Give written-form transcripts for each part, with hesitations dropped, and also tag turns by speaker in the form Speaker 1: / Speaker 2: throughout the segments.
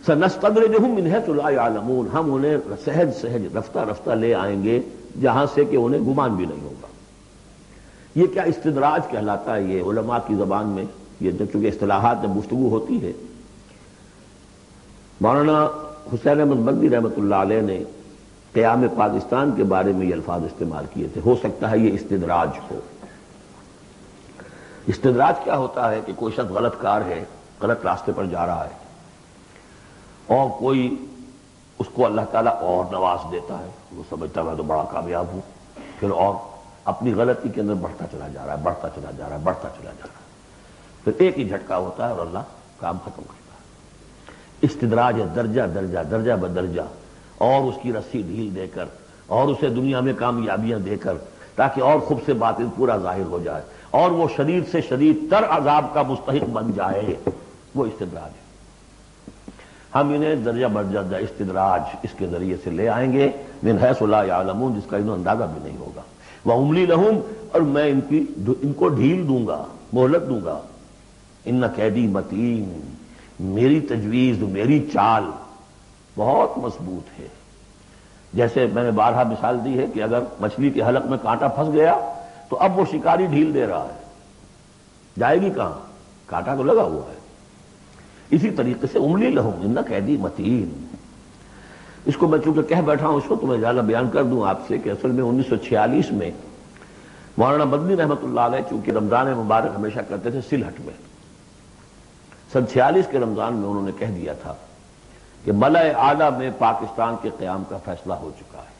Speaker 1: سنستدرجہم من حیث لا یعلمون، ہم انہیں سہج سہج رفتہ رفتہ لے آئیں گے جہاں سے کہ انہیں گمان بھی نہیں ہوگا۔ یہ کیا استدراج کہلاتا ہے یہ علماء کی زبان میں، یہ چونکہ اصطلاحات میں گفتگو ہوتی ہے۔ مولانا حسین احمد مدنی رحمۃ اللہ علیہ نے قیام پاکستان کے بارے میں یہ الفاظ استعمال کیے تھے، ہو سکتا ہے یہ استدراج ہو۔ استدراج کیا ہوتا ہے کہ کوئی شخص غلط کار ہے، غلط راستے پر جا رہا ہے، اور کوئی اس کو اللہ تعالیٰ اور نواز دیتا ہے، وہ سمجھتا ہے میں تو بڑا کامیاب ہوں، پھر اور اپنی غلطی کے اندر بڑھتا چلا جا رہا ہے، بڑھتا چلا جا رہا ہے، بڑھتا چلا جا رہا ہے، پھر ایک ہی جھٹکا ہوتا ہے اور اللہ کام ختم کرتا ہے۔ استدراج ہے درجہ درجہ درجہ بدرجہ، اور اس کی رسی ڈھیل دے کر، اور اسے دنیا میں کامیابیاں دے کر، تاکہ اور خوب سے باطن پورا ظاہر ہو جائے اور وہ شدید سے شدید تر عذاب کا مستحق بن جائے، وہ استدراج ہے۔ ہم انہیں درجہ بدرجہ استدراج اس کے ذریعے سے لے آئیں گے، من حیث لا یعلمون، جس کا انہیں اندازہ بھی نہیں ہوگا۔ وَأُمْلِي لَهُمْ، اور میں ان کو ڈھیل دوں گا، مہلت دوں گا۔ ان کیدی متین، میری تجویز، میری چال بہت مضبوط ہے۔ جیسے میں نے بارہا مثال دی ہے کہ اگر مچھلی کے حلق میں کانٹا پھنس گیا تو اب وہ شکاری ڈھیل دے رہا ہے، جائے گی کہاں؟ کانٹا تو لگا ہوا ہے۔ اسی طریقے سے املی لہم ان قیدی متین، اس کو میں چونکہ کہہ بیٹھا ہوں اس کو تو میں زیادہ بیان کر دوں آپ سے کہ اصل میں 1946 میں مولانا مدنی رحمۃ اللہ علیہ چونکہ رمضان مبارک ہمیشہ کرتے تھے سلہٹ میں، سن 46 کے رمضان میں انہوں نے کہہ دیا تھا کہ ملأ اعلیٰ میں پاکستان کے قیام کا فیصلہ ہو چکا ہے،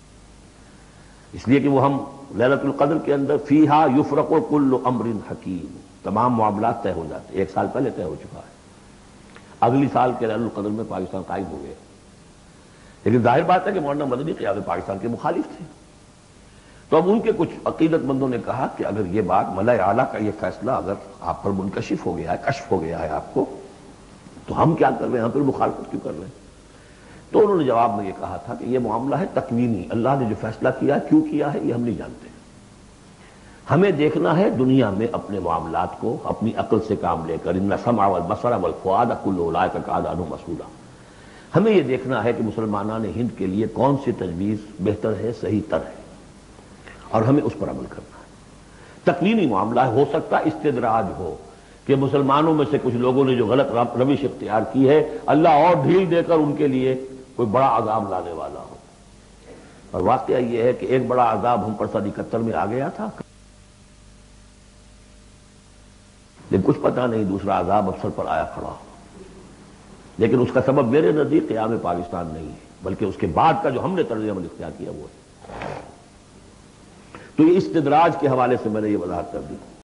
Speaker 1: اس لیے کہ وہ ہم لیلۃ القدر کے اندر فیہا یفرق کل امر حکیم، تمام معاملات طے ہو جاتے، ایک سال پہلے طے ہو چکا ہے، اگلی سال کے لیلۃ القدر میں پاکستان قائم ہو گیا۔ لیکن ظاہر بات ہے کہ مولانا مدنی قیام پاکستان کے مخالف تھے، تو اب ان کے کچھ عقیدت مندوں نے کہا کہ اگر یہ بات ملأ اعلیٰ کا یہ فیصلہ اگر آپ پر منکشف ہو گیا ہے، کشف ہو گیا ہے آپ کو، تو ہم کیا کر رہے ہیں، ہم پھر مخالفت کیوں کر رہے ہیں؟ تو انہوں نے جواب میں یہ کہا تھا کہ یہ معاملہ ہے تکوینی، اللہ نے جو فیصلہ کیا ہے کیوں کیا ہے یہ ہم نہیں جانتے، ہمیں دیکھنا ہے دنیا میں اپنے معاملات کو اپنی عقل سے کام لے کر، ان السمع والبصر والفؤاد کل اولئک کان عنہ مسئولا، ہمیں یہ دیکھنا ہے کہ مسلمانان ہند کے لیے کون سی تجویز بہتر ہے، صحیح تر ہے، اور ہمیں اس پر عمل کرنا ہے۔ تکوینی معاملہ ہے، ہو سکتا ہے استدراج ہو کہ مسلمانوں میں سے کچھ لوگوں نے جو غلط روش اختیار کی ہے اللہ اور ڈھیل دے کر ان کے لیے کوئی بڑا عذاب لانے والا ہو، اور واقعہ یہ ہے کہ ایک بڑا عذاب ہم پر سن 71 میں آ گیا تھا، لیکن کچھ پتہ نہیں دوسرا عذاب اب سر پر آیا کھڑا ہو، لیکن اس کا سبب میرے نزدیک قیام پاکستان نہیں ہے، بلکہ اس کے بعد کا جو ہم نے طرز عمل اختیار کیا وہ ہے۔ تو یہ استدراج کے حوالے سے میں نے یہ وضاحت کر دی۔